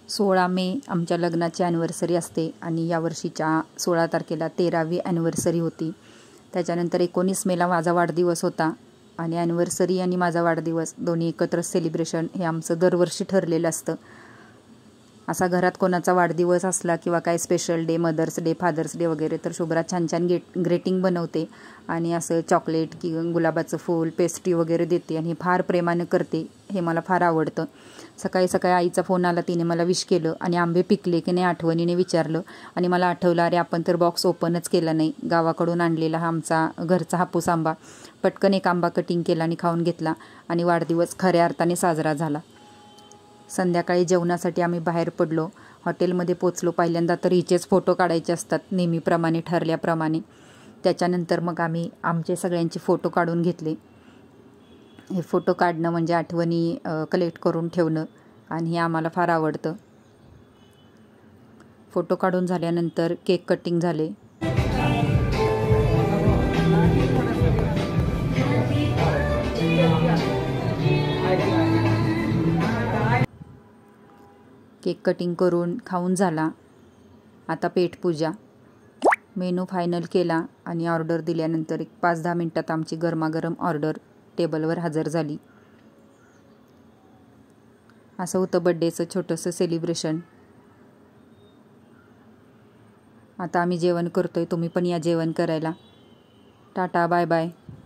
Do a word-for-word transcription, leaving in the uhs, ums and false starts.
सोळा मे आमच्या लग्नाची ॲनिव्हर्सरी असते आणि यावर्षीच्या सोळा तारखेला तेरावी ॲनिव्हर्सरी होती. त्याच्यानंतर एकोणीस मेला माझा वाढदिवस होता आणि ॲनिव्हर्सरी आणि माझा वाढदिवस दोन्ही एकत्र सेलिब्रेशन हे आमचं दरवर्षी ठरलेलं असतं. असा घरात कोणाचा वाढदिवस असला किंवा काय special day, mother's day, father's day वगैरे, तर शुभ्रा छान छान गेट ग्रेटिंग बनवते आणि असं चॉकलेट की गुलाबाचं फूल, पेस्ट्री वगैरे देते आणि फार प्रेमानं करते. हे मला फार आवडतं. सकाळी सकाळी आईचा फोन आला, तिने मला विश केलं आणि आंबे पिकले की नाही आठवणीने विचारलं आणि मला आठवलं, अरे आपण तर बॉक्स ओपनच केला नाही. गावाकडून आणलेला हा आमचा घरचा हापूस आंबा. पटकन एक आंबा कटिंग केला आणि खाऊन घेतला आणि वाढदिवस खऱ्या अर्थाने साजरा झाला. संध्याकाळी जेवणासाठी आम्ही बाहेर पडलो. हॉटेलमध्ये पोचलो. पहिल्यांदा तर हिचेच फोटो काढायचे असतात नेहमीप्रमाणे, ठरल्याप्रमाणे. त्याच्यानंतर मग आम्ही आमचे सगळ्यांचे फोटो काढून घेतले. हे फोटो काढणं म्हणजे आठवणी कलेक्ट करून ठेवणं आणि हे आम्हाला फार आवडतं. फोटो काढून झाल्यानंतर केक कटिंग झाले. केक कटिंग करून खाऊन झाला. आता पेटपूजा. मेनू फायनल केला आणि ऑर्डर दिल्यानंतर एक पाच दहा मिनटात आमची गरमागरम ऑर्डर टेबलवर हजर झाली. असं होतं बड्डेचं छोटंसं सेलिब्रेशन. आता आम्ही जेवण करतोय. तुम्ही पण या जेवण करायला. Tata, bye bye.